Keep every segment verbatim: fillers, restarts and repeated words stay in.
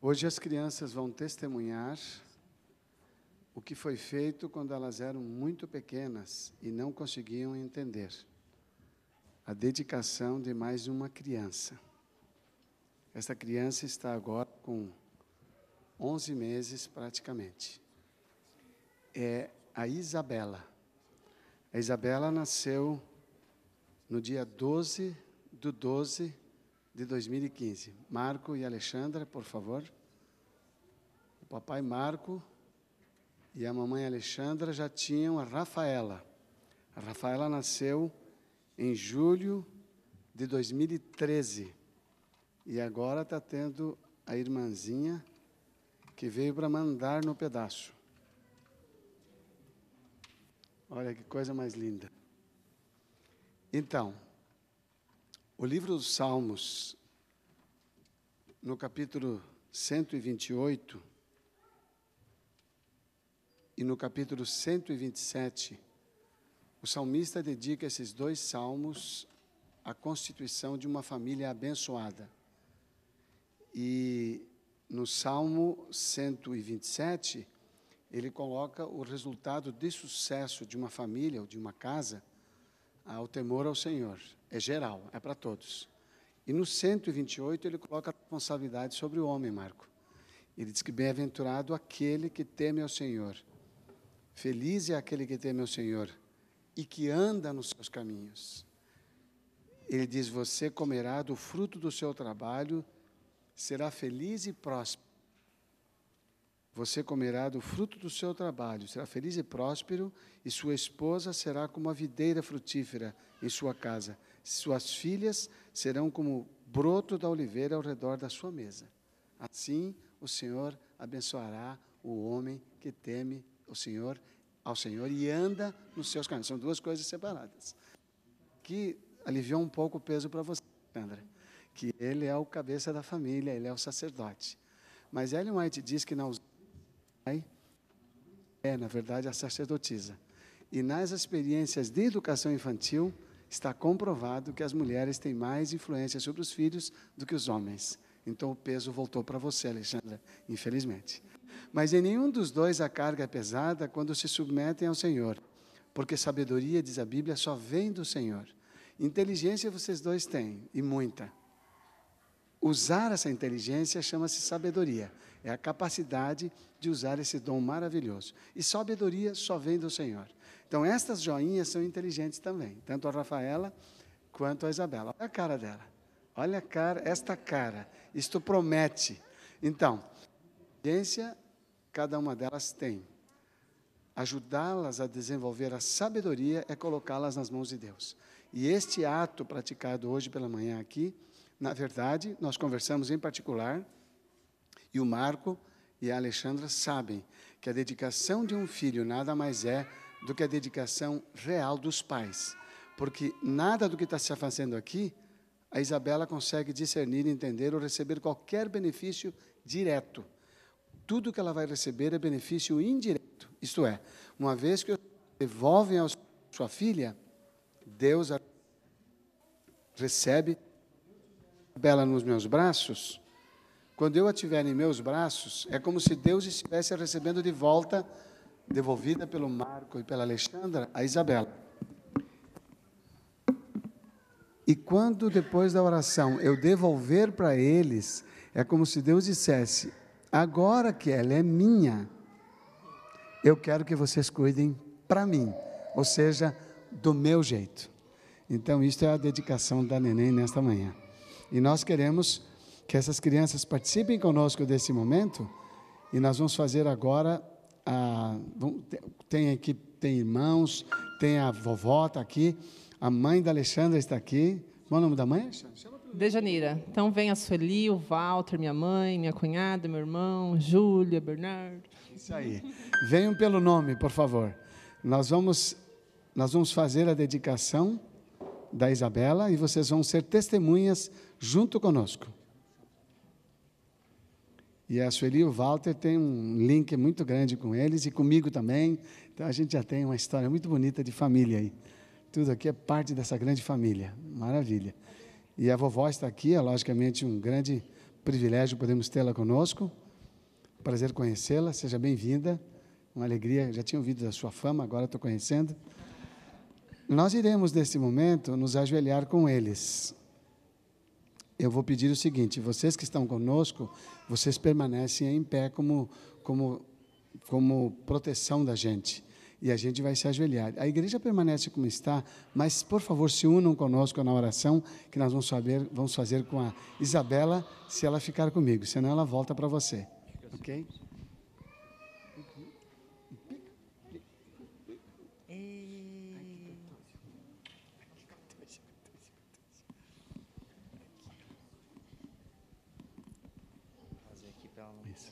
Hoje as crianças vão testemunhar o que foi feito quando elas eram muito pequenas e não conseguiam entender. A dedicação de mais uma criança. Essa criança está agora com onze meses praticamente. É a Isabela. A Isabela nasceu no dia doze de doze de dois mil e quinze. Marco e Alexandra, por favor. O papai Marco e a mamãe Alexandra já tinham a Rafaela. A Rafaela nasceu em julho de dois mil e treze. E agora está tendo a irmãzinha que veio para mandar no pedaço. Olha que coisa mais linda. Então, o livro dos Salmos, no capítulo cento e vinte e oito e no capítulo cento e vinte e sete, o salmista dedica esses dois salmos à constituição de uma família abençoada. E no Salmo cento e vinte e sete, ele coloca o resultado de sucesso de uma família ou de uma casa ao temor ao Senhor. É geral, é para todos. E no cento e vinte e oito, ele coloca a responsabilidade sobre o homem, Marco. Ele diz que bem-aventurado aquele que teme ao Senhor. Feliz é aquele que teme ao Senhor e que anda nos seus caminhos. Ele diz, você comerá do fruto do seu trabalho, será feliz e próspero. Você comerá do fruto do seu trabalho, será feliz e próspero, e sua esposa será como a videira frutífera em sua casa. Suas filhas serão como broto da oliveira ao redor da sua mesa. Assim, o Senhor abençoará o homem que teme o Senhor, ao Senhor e anda nos seus caminhos. São duas coisas separadas. Que aliviou um pouco o peso para você, Sandra, que ele é o cabeça da família, ele é o sacerdote. Mas Ellen White diz que na é, na verdade, a sacerdotisa. E nas experiências de educação infantil, está comprovado que as mulheres têm mais influência sobre os filhos do que os homens. Então, o peso voltou para você, Alexandra, infelizmente. Mas em nenhum dos dois a carga é pesada quando se submetem ao Senhor, porque sabedoria, diz a Bíblia, só vem do Senhor. Inteligência vocês dois têm, e muita. Usar essa inteligência chama-se sabedoria. É a capacidade de usar esse dom maravilhoso. E sabedoria só vem do Senhor. Então, estas joinhas são inteligentes também. Tanto a Rafaela quanto a Isabela. Olha a cara dela. Olha a cara, esta cara. Isto promete. Então, inteligência, cada uma delas tem. Ajudá-las a desenvolver a sabedoria é colocá-las nas mãos de Deus. E este ato praticado hoje pela manhã aqui, na verdade, nós conversamos em particular, e o Marco e a Alexandra sabem que a dedicação de um filho nada mais é do que a dedicação real dos pais. Porque nada do que está se fazendo aqui, a Isabela consegue discernir, entender ou receber qualquer benefício direto. Tudo que ela vai receber é benefício indireto. Isto é, uma vez que devolvem a sua filha, Deus a recebe Isabela nos meus braços. Quando eu a tiver em meus braços, é como se Deus estivesse recebendo de volta, devolvida pelo Marco e pela Alexandra, a Isabela. E quando, depois da oração, eu devolver para eles, é como se Deus dissesse, agora que ela é minha, eu quero que vocês cuidem para mim, ou seja, do meu jeito. Então, isto é a dedicação da neném nesta manhã. E nós queremos que essas crianças participem conosco desse momento, e nós vamos fazer agora, a, tem aqui, tem irmãos, tem a vovó, está aqui, a mãe da Alexandra está aqui. Qual é o nome da mãe? Dejanira. Então vem a Sueli, o Walter, minha mãe, minha cunhada, meu irmão, Júlia, Bernardo. Isso aí. Venham pelo nome, por favor. Nós vamos, nós vamos fazer a dedicação da Isabela, e vocês vão ser testemunhas junto conosco. E a Sueli e o Walter têm um link muito grande com eles e comigo também. Então, a gente já tem uma história muito bonita de família aí. Tudo aqui é parte dessa grande família. Maravilha. E a vovó está aqui, é logicamente um grande privilégio podemos tê-la conosco. Prazer conhecê-la, seja bem-vinda. Uma alegria, já tinha ouvido da sua fama, agora estou conhecendo. Nós iremos, neste momento, nos ajoelhar com eles. Eu vou pedir o seguinte, vocês que estão conosco, vocês permanecem em pé como, como, como proteção da gente. E a gente vai se ajoelhar. A igreja permanece como está, mas, por favor, se unam conosco na oração, que nós vamos, saber, vamos fazer com a Isabela, se ela ficar comigo, senão ela volta para você. Ok? Isso.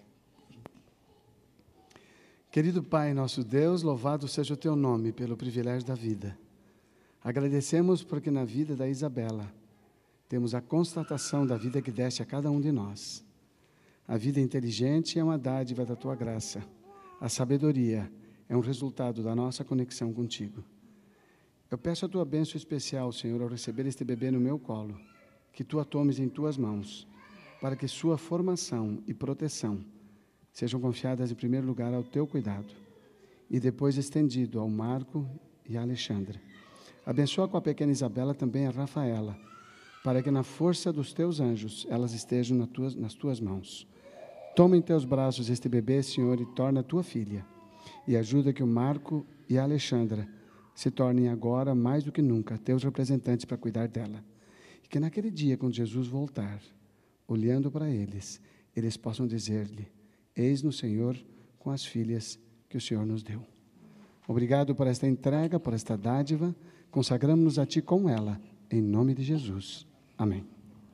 Querido Pai, nosso Deus, louvado seja o Teu nome pelo privilégio da vida. Agradecemos porque na vida da Isabela temos a constatação da vida que deste a cada um de nós. A vida inteligente é uma dádiva da Tua graça. A sabedoria é um resultado da nossa conexão contigo. Eu peço a Tua bênção especial, Senhor, ao receber este bebê no meu colo, que Tu a tomes em Tuas mãos, para que sua formação e proteção sejam confiadas em primeiro lugar ao Teu cuidado e depois estendido ao Marco e à Alexandra. Abençoa com a pequena Isabela também a Rafaela, para que na força dos Teus anjos elas estejam nas Tuas, nas tuas mãos. Toma em Teus braços este bebê, Senhor, e torna Tua filha, e ajuda que o Marco e a Alexandra se tornem agora, mais do que nunca, Teus representantes para cuidar dela. E que naquele dia, quando Jesus voltar, olhando para eles, eles possam dizer-lhe: eis-nos, Senhor, com as filhas que o Senhor nos deu. Obrigado por esta entrega, por esta dádiva. Consagramos-nos a Ti com ela, em nome de Jesus. Amém.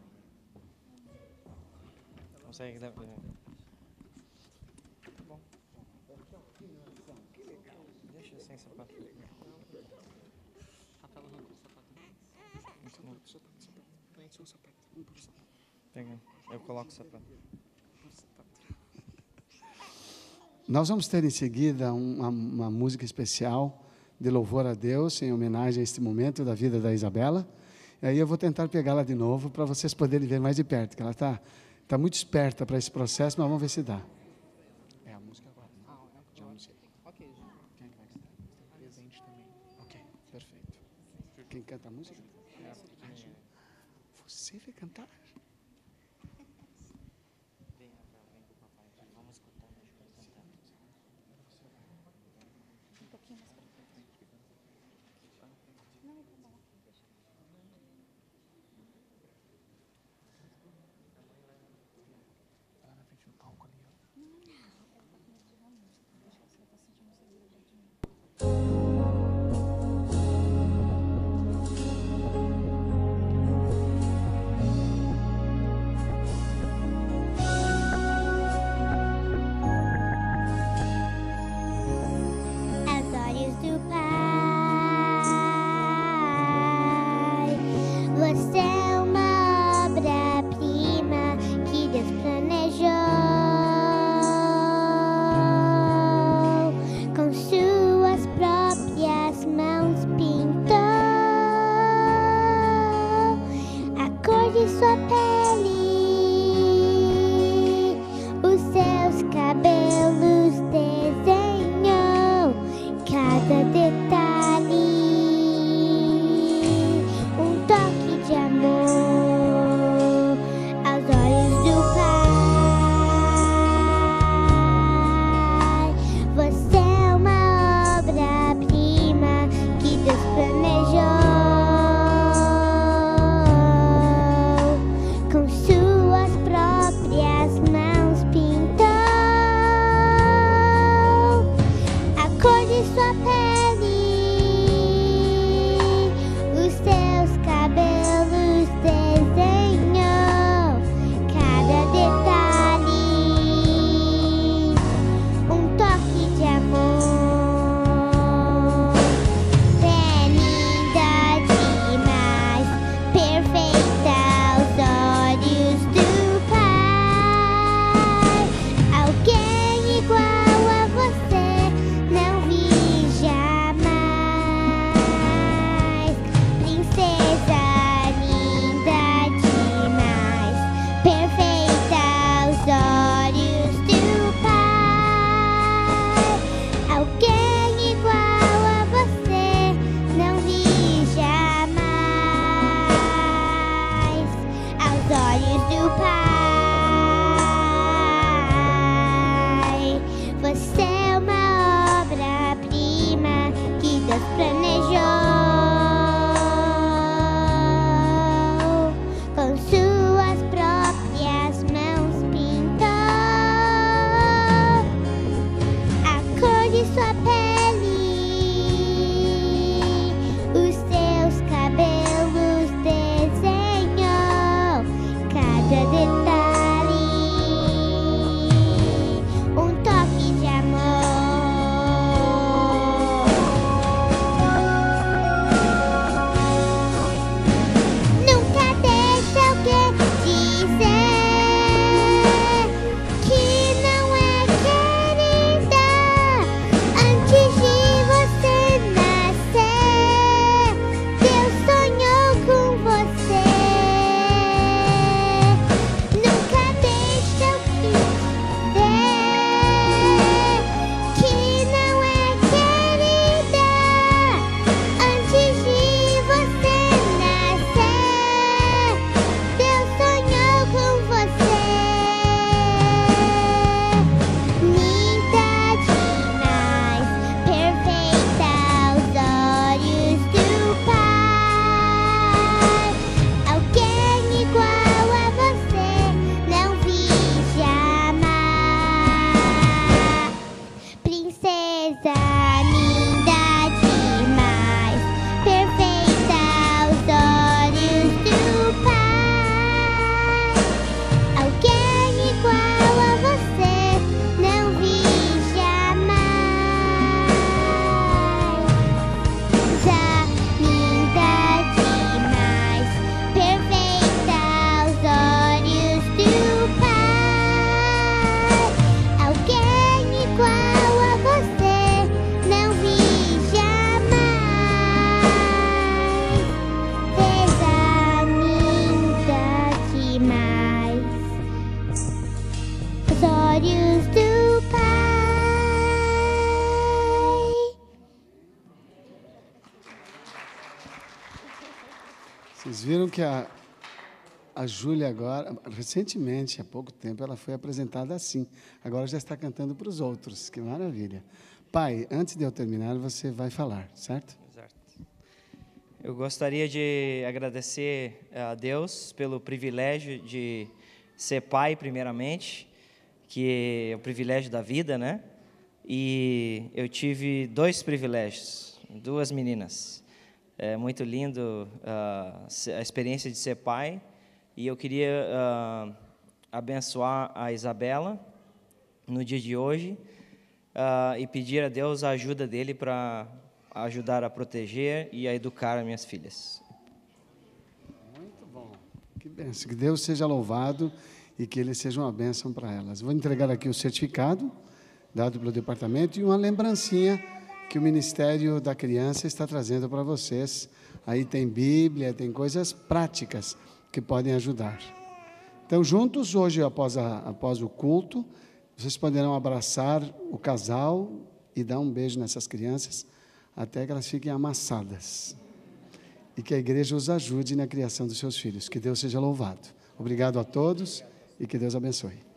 Consegue dar pra... Bom. Deixa sem sapato. Pega. Eu coloco o sapato. Nós vamos ter em seguida uma, uma música especial de louvor a Deus, em homenagem a este momento da vida da Isabela. E aí eu vou tentar pegá-la de novo para vocês poderem ver mais de perto, que ela está tá muito esperta para esse processo, mas vamos ver se dá. É a música agora. Já não sei. Ok. Quem é que vai cantar? Presente também. Ok, perfeito. Quem canta a música? Você vai cantar? Você é uma obra-prima que Deus planejou, com suas próprias mãos pintou a cor de sua pele, os seus cabelos desenhou cada detalhe. Amor Vocês viram que a, a Júlia agora, recentemente, há pouco tempo, ela foi apresentada assim. Agora já está cantando para os outros. Que maravilha. Pai, antes de eu terminar, você vai falar, certo? Certo. Eu gostaria de agradecer a Deus pelo privilégio de ser pai, primeiramente, que é o privilégio da vida, né? E eu tive dois privilégios, duas meninas. É muito lindo uh, a experiência de ser pai. E eu queria uh, abençoar a Isabela no dia de hoje uh, e pedir a Deus a ajuda dele para ajudar a proteger e a educar as minhas filhas. Muito bom. Que bênção. Que Deus seja louvado e que Ele seja uma bênção para elas. Vou entregar aqui o certificado dado pelo departamento e uma lembrancinha que o Ministério da Criança está trazendo para vocês. Aí tem Bíblia, tem coisas práticas que podem ajudar. Então, juntos, hoje, após, a, após o culto, vocês poderão abraçar o casal e dar um beijo nessas crianças até que elas fiquem amassadas. E que a igreja os ajude na criação dos seus filhos. Que Deus seja louvado. Obrigado a todos e que Deus abençoe.